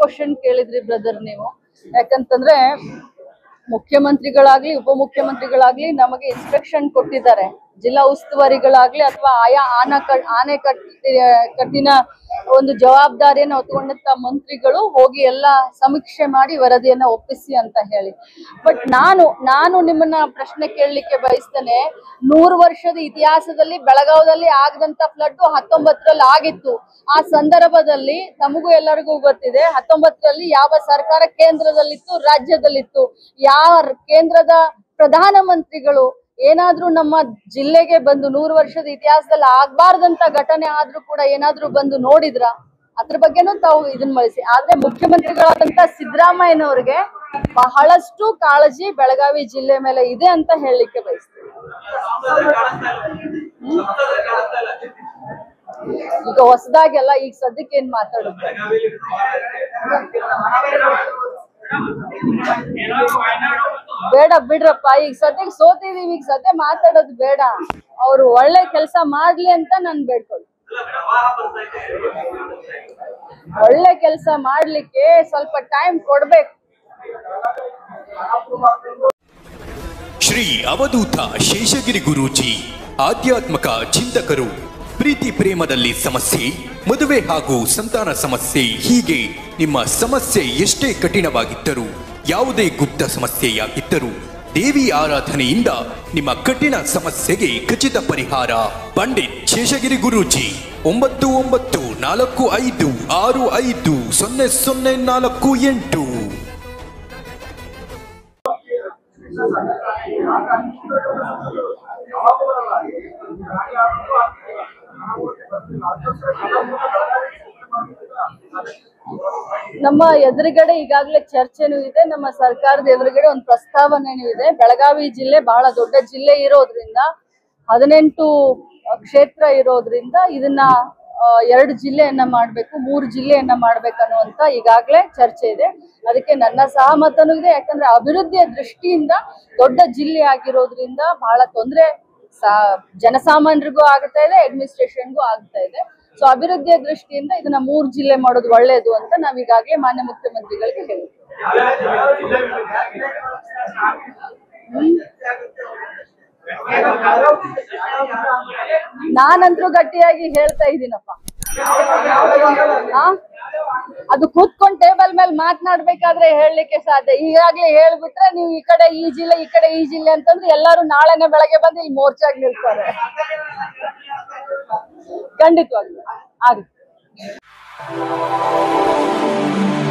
Question ಕೇಳಿದ್ರಿ brother ನೀವು. ಯಾಕಂತಂದ್ರೆ ಮುಖ್ಯಮಂತ್ರಿಗಳಾಗ್ಲಿ ಉಪಮುಖ್ಯಮಂತ್ರಿಗಳಾಗ್ಲಿ ನಮಗೆ ಇನ್ಸ್ಟ್ರಕ್ಷನ್ ಕೊಟ್ಟಿದ್ದಾರೆ. ಜಿಲ್ಲಾ ಉಸ್ತುವಾರಿಗಳಾಗ್ಲಿ ಅಥವಾ ಆಯಾ ಕಟ್ಟಿನ ಒಂದು ಜವಾಬ್ದಾರಿಯನ್ನು ಹೊತ್ಕೊಂಡಂತ ಮಂತ್ರಿಗಳು ಹೋಗಿ ಎಲ್ಲ ಸಮೀಕ್ಷೆ ಮಾಡಿ ವರದಿಯನ್ನ ಒಪ್ಪಿಸಿ ಅಂತ ಹೇಳಿ. ಬಟ್ ನಾನು ನಿಮ್ಮನ್ನ ಪ್ರಶ್ನೆ ಕೇಳಲಿಕ್ಕೆ ಬಯಸ್ತೇನೆ. 100 ವರ್ಷದ ಇತಿಹಾಸದಲ್ಲಿ ಬೆಳಗಾವದಲ್ಲಿ ಆಗದಂತ ಫ್ಲಡ್ 19ರಲ್ಲಿ ಆಗಿತ್ತು. ಆ ಸಂದರ್ಭದಲ್ಲಿ ತಮಗೂ ಎಲ್ಲರಿಗೂ ಗೊತ್ತಿದೆ 19ರಲ್ಲಿ ಯಾವ ಸರ್ಕಾರ ಕೇಂದ್ರದಲ್ಲಿತ್ತು, ರಾಜ್ಯದಲ್ಲಿತ್ತು, ಯಾವ ಕೇಂದ್ರದ ಪ್ರಧಾನಮಂತ್ರಿಗಳು ಏನಾದ್ರೂ ನಮ್ಮ ಜಿಲ್ಲೆಗೆ ಬಂದು 100 ವರ್ಷದ ಇತಿಹಾಸದಲ್ಲಿ ಆಗ್ಬಾರ್ದಂತ ಘಟನೆ ಆದ್ರೂ ಕೂಡ ಏನಾದ್ರೂ ಬಂದು ನೋಡಿದ್ರ? ಅದ್ರ ಬಗ್ಗೆನೂ ತಾವು ಇದನ್ನ ಬಳಸಿ. ಆದ್ರೆ ಮುಖ್ಯಮಂತ್ರಿಗಳಾದಂತ ಸಿದ್ದರಾಮಯ್ಯನವ್ರಿಗೆ ಬಹಳಷ್ಟು ಕಾಳಜಿ ಬೆಳಗಾವಿ ಜಿಲ್ಲೆ ಮೇಲೆ ಇದೆ ಅಂತ ಹೇಳಲಿಕ್ಕೆ ಬಯಸ್ತೀನಿ. ಈಗ ಹೊಸದಾಗೆಲ್ಲ ಈಗ ಸದ್ಯಕ್ಕೆ ಏನ್ ಮಾತಾಡುದು ಬೇಡ ಬಿಡ್ರಪ್ಪ. ಈಗ ಸದ್ಯಕ್ಕೆ ಸೋತಿದೀವಿ, ಈಗ ಸದ್ಯ ಮಾತಾಡೋದು ಬೇಡ. ಅವ್ರು ಒಳ್ಳೆ ಕೆಲಸ ಮಾಡ್ಲಿ ಅಂತ ನಾನು ಬೇಡ್ಕೊಳ್ಳಿ. ಒಳ್ಳೆ ಕೆಲಸ ಮಾಡ್ಲಿಕ್ಕೆ ಸ್ವಲ್ಪ ಟೈಮ್ ಕೊಡ್ಬೇಕು. ಶ್ರೀ ಅವಧೂತ ಶೇಷಗಿರಿ ಗುರೂಜಿ ಆಧ್ಯಾತ್ಮಿಕ ಚಿಂತಕರು. ಪ್ರೀತಿ ಪ್ರೇಮದಲ್ಲಿ ಸಮಸ್ಯೆ, ಮದುವೆ ಹಾಗೂ ಸಂತಾನ ಸಮಸ್ಯೆ, ಹೀಗೆ ನಿಮ್ಮ ಸಮಸ್ಯೆ ಎಷ್ಟೇ ಕಠಿಣವಾಗಿದ್ದರೂ, ಯಾವುದೇ ಗುಪ್ತ ಸಮಸ್ಯೆಯಾಗಿದ್ದರೂ ದೇವಿ ಆರಾಧನೆಯಿಂದ ನಿಮ್ಮ ಕಠಿಣ ಸಮಸ್ಯೆಗೆ ಖಚಿತ ಪರಿಹಾರ. ಪಂಡಿತ್ ಶೇಷಗಿರಿ ಗುರೂಜಿ 9945650048. ನಮ್ಮ ಎದುರುಗಡೆ ಈಗಾಗಲೇ ಚರ್ಚೆನೂ ಇದೆ. ನಮ್ಮ ಸರ್ಕಾರದ ಎದುರುಗಡೆ ಒಂದು ಪ್ರಸ್ತಾವನೆನೂ ಇದೆ. ಬೆಳಗಾವಿ ಜಿಲ್ಲೆ ಬಹಳ ದೊಡ್ಡ ಜಿಲ್ಲೆ ಇರೋದ್ರಿಂದ 18 ಕ್ಷೇತ್ರ ಇರೋದ್ರಿಂದ ಇದನ್ನ 2 ಜಿಲ್ಲೆಯನ್ನ ಮಾಡ್ಬೇಕು, 3 ಜಿಲ್ಲೆಯನ್ನ ಮಾಡ್ಬೇಕನ್ನುವಂತ ಈಗಾಗಲೇ ಚರ್ಚೆ ಇದೆ. ಅದಕ್ಕೆ ನನ್ನ ಸಹಮತನೂ ಇದೆ. ಯಾಕಂದ್ರೆ ಅಭಿವೃದ್ಧಿಯ ದೃಷ್ಟಿಯಿಂದ ದೊಡ್ಡ ಜಿಲ್ಲೆ ಆಗಿರೋದ್ರಿಂದ ಬಹಳ ತೊಂದರೆ ಜನಸಾಮಾನ್ಯರಿಗೂ ಆಗ್ತಾ ಇದೆ, ಅಡ್ಮಿನಿಸ್ಟ್ರೇಷನ್ಗೂ ಆಗ್ತಾ ಇದೆ. ಸೊ ಅಭಿವೃದ್ಧಿಯ ದೃಷ್ಟಿಯಿಂದ ಇದನ್ನ 3 ಜಿಲ್ಲೆ ಮಾಡೋದು ಒಳ್ಳೇದು ಅಂತ ನಾವ್ ಈಗಾಗಲೇ ಮಾನ್ಯ ಮುಖ್ಯಮಂತ್ರಿಗಳಿಗೆ ಹೇಳಿದ್ವಿ. ನಾನಂತರೂ ಗಟ್ಟಿಯಾಗಿ ಹೇಳ್ತಾ ಇದ್ದೀನಪ್ಪ. ಅದು ಕೂತ್ಕೊಂಡ್ ಟೇಬಲ್ ಮೇಲೆ ಮಾತನಾಡ್ಬೇಕಾದ್ರೆ ಹೇಳಲಿಕ್ಕೆ ಸಾಧ್ಯ. ಈಗಾಗ್ಲೇ ಹೇಳ್ಬಿಟ್ರೆ ನೀವು ಈ ಕಡೆ ಈ ಜಿಲ್ಲೆ ಈ ಕಡೆ ಈ ಜಿಲ್ಲೆ ಅಂತಂದ್ರೆ ಎಲ್ಲರೂ ನಾಳೆನೆ ಬೆಳಗ್ಗೆ ಬಂದು ಇಲ್ಲಿ ಮೋರ್ಚಾಗಿ ನಿಲ್ತಾರೆ. ಖಂಡಿತವಾಗ್ಲೂ ಆಗುತ್ತೆ.